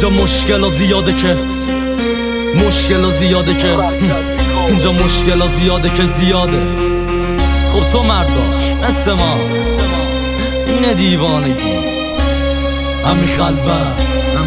اینجا مشکل زیاده که اینجا مشکل زیاده که زیاده. خب تو مرداش مثل ما اینه دیوانگی، همین خلوت.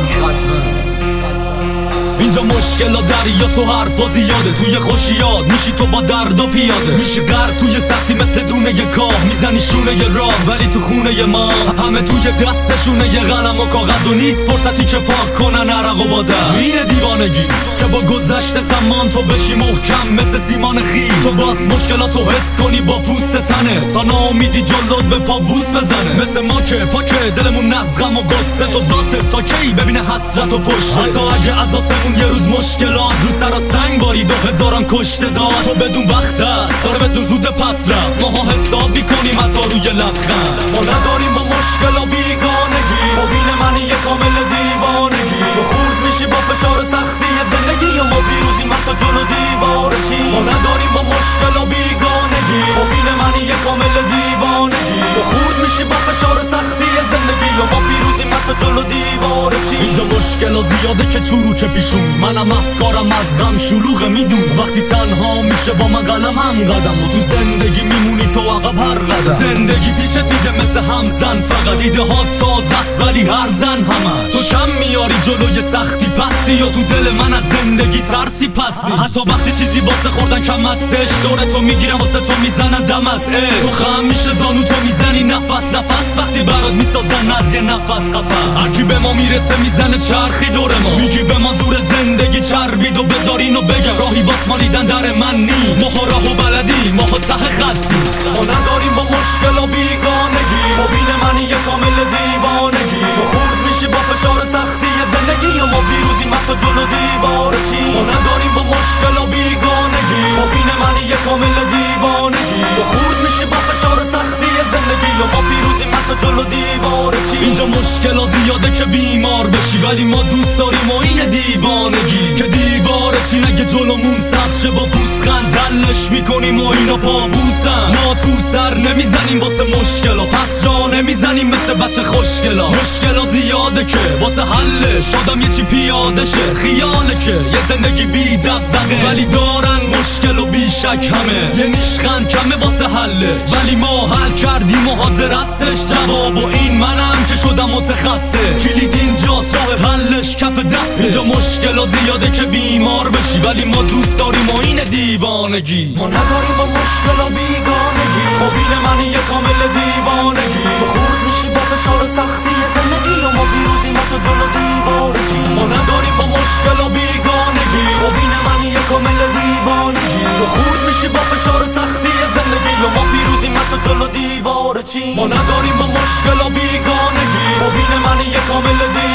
اینجا مشکل دریاست و حرفا زیاده، توی خوشیاد میشی تو با درد و پیاده، میشی غرق توی سختی مثل دونه ی کاه، میزنی شونه ی راه ولی تو خونه ما همه توی دستشونه ی قلم و کاغذ و نیست فرصتی که پاک کنن عرق و با دست. اینه دیوانگی که با گذشته زمان تو بشی محکم مثل سیمان خیل، تو باز مشکلاتو حس کنی با پوست تنه تا ناامیدی جلوت به پا بوس بزنه. مثل ما که پاکه دلمون از غم و غصه، تو ذاتت تا کی ببینه حسرت و پشت، حتی اگه از آسمون یه روز مشکلات رو سر سنگ بارید و هزاران کشته داد، تو بدون وقت است داره بدون زود پس رفت، ماها حساب میکنیم حتی روی لبخند. ما نداریم با مشکل و بیگانگی، مبین منی یه کامل دیوانگی، تو خورد میشی با فشار سختی زندگی و ما پیروزیم حتی جلو دیوار چی. ما نداریم با مشکل و بیگانگی، مبین منی یه کامل دیوانگی، تو خورد میشی با فشار سختی زندگی و ما پیروزیم حتی جلو دیوار چی. اینجا مشکل زیاده که چروک پیشون، منم افکارم از غم شلوغه میدون، وقتی تنها میشه با من قلم هم قدم و تو زندگی میمونی تو عقب هر قدم. زندگی پیشت میده مثل همزن، فقط ایده ها تازه است ولی هر زن همش، تو کم میاری جلوی سختی پستی یا تو دل من از زندگی ترسی پستی، حتی وقتی چیزی واسه خوردن کم استش دور تو میگیرم واسه تو میزنن دم از تو خم میشه زانو تو میزنی نفس وقتی برات میسازن از یه نفس قفس. هرکی به ما میرسه میزنه چرخی دور ما، میگی به ما زور زندگی چربید و بذارین و بگم راهی واس مالیدن در من نی، ماها راه و بلدی ماها ته خطی. ما نداریم با مشکل و بیگانگی، مبین منی یه کامل دیوانگی، تو خورد میشی با فشار سختی زندگی و ما پیروزیم حتی جلو دیوار چی. ما نداریم با مشکل و بیگانگی، مبین منی یه کامل دیوانگی، تو خورد میشی با فشار سختی زندگی و ما پیروزیم حتی جلو دیوار چی. اینجا مشکل زیاده که بیمار بشی ولی ما دوست داریم و اینه دیوانگی، که دیوار چی نگه جلومون سبز شه با پوزخند حلش میکنیم و اینا پابوسن. ما تو سر نمیزنیم واسه مشکلا، پس جا نمیزنیم مثل بچه خوشگلا. مشکلا زیاده که واسه حلش آدم یه چی پیاده شه، خیاله که یه زندگی بی دغدغه ولی دارن مشکل و بیشک همه، یه نیشخند کمه واسه حله ولی ما حل کردیم و حاضر هستش جواب و این منم که شدم متخصص، کلید اینجاست راه حلش کف دسته. اینجا مشکل زیاده که بیمار بشی ولی ما دوست داریم و اینه دیوانگی. ما نداریم با مشکل و بیگانگی، مبین منی یه کامل دیوانگی، تو خورد میشی با فشار سختی زندگی و ما پیروزیم حتی جلو دیوار چی. ما نداریم با مشکل و بیگانگی، مبین منی یه کامل دیوانگی، تو خورد میشی با فشار سختی زندگی و ما پیروزیم حتی جلو دیوار چی. ما نداریم با مشکل و بیگانگی، مبین منی یه کامل دیوانگی،